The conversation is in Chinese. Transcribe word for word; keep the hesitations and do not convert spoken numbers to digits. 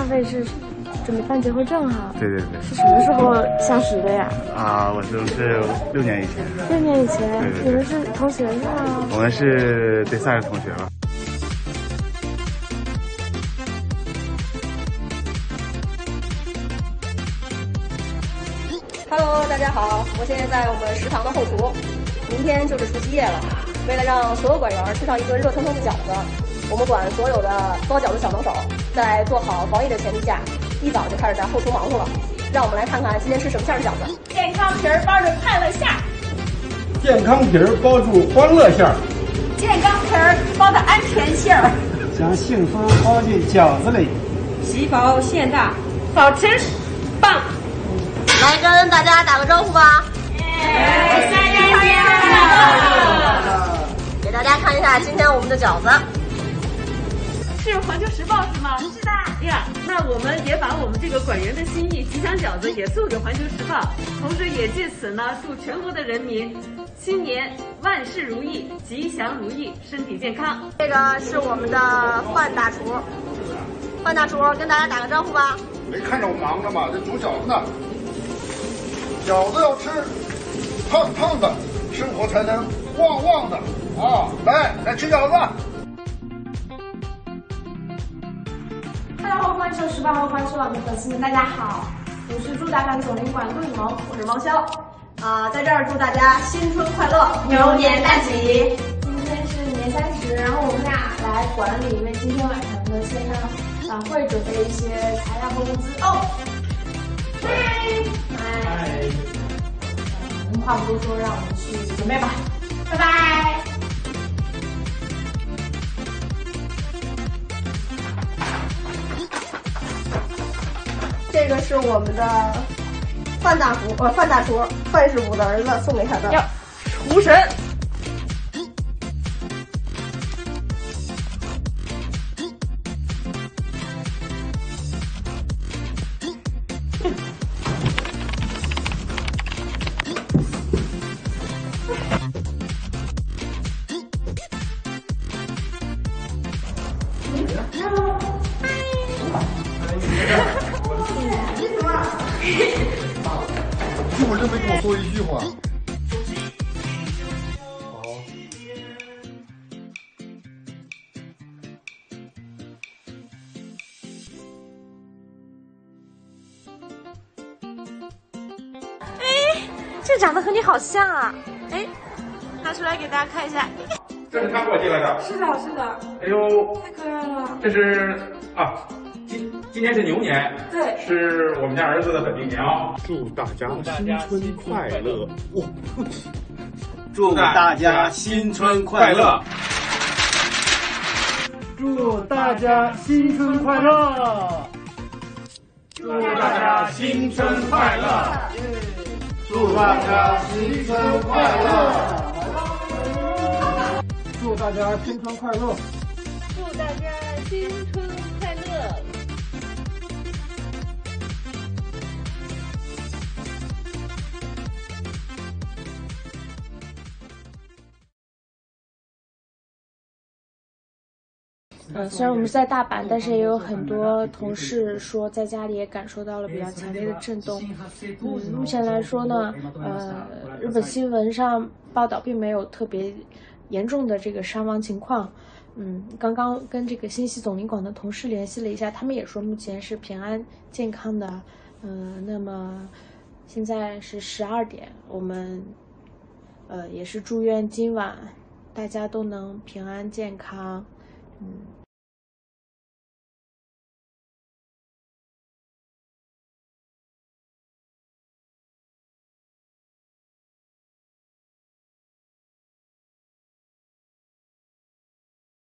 大卫是准备办结婚证哈？ 对对对。 是什么时候相识的呀？ 啊，我是是六年以前。 六年以前， 对对对， 你们是同学是吗？ 我们是对算是同学了。 Hello， 大家好，我现在在我们食堂的后厨，明天就是除夕夜了。为了让所有馆员吃上一顿热腾腾的饺子，我们馆所有的包饺子小能手，在做好防疫的前提下，一早就开始在后厨忙活了。让我们来看看今天吃什么馅的饺子。 健康皮儿包着快乐馅儿， 健康皮儿包住欢乐馅儿， 健康皮儿包的安全馅儿， 将幸福包进饺子里， 细薄馅大，好吃，棒！ 来跟大家打个招呼吧。 哎，新年快乐！ 给大家看一下今天我们的饺子。 是环球时报是吗？是的。呀，那我们也把我们这个馆员的心意吉祥饺子也送给环球时报，同时也借此呢祝全国的人民新年万事如意，吉祥如意，身体健康。 这个是我们的范大厨，范大厨跟大家打个招呼吧。 没看着我忙着吗？这煮饺子呢。饺子要吃烫烫的，生活才能旺旺的啊！来，来吃饺子。 Hello， 环球时报和环球网的粉丝们，大家好，我是驻大阪总领馆陆雨萌， 我是王潇，啊、呃，在这儿祝大家新春快乐，牛年大吉。 今天是年三十，然后我们俩来馆里为今天晚上的线上晚会准备一些材料和物资哦。嗨，嗨，我们话不多说，让我们去准备吧，拜拜。 这个是我们的范大厨，呃，范大厨，范师傅的儿子送给他的厨神。 一会儿就没跟我说一句话。好。 哎，这长得和你好像啊！哎，拿出来给大家看一下。 这是他给我寄来的。 是的，是的。 哎呦， 太可爱了。 这是啊，今今年是牛年， 对， 是我们家儿子的本命年哦。 祝大家新春快乐！哇， 祝大家新春快乐！ 祝大家新春快乐！ 祝大家新春快乐！ 祝大家新春快乐！ 祝大家新春快乐！ 祝大家新春快乐！ 嗯，虽然我们是在大阪，但是也有很多同事说在家里也感受到了比较强烈的震动。嗯，目前来说呢，呃，日本新闻上报道并没有特别严重的这个伤亡情况。嗯，刚刚跟这个新系总领馆的同事联系了一下，他们也说目前是平安健康的。嗯、呃，那么现在是十二点，我们呃也是祝愿今晚大家都能平安健康。嗯。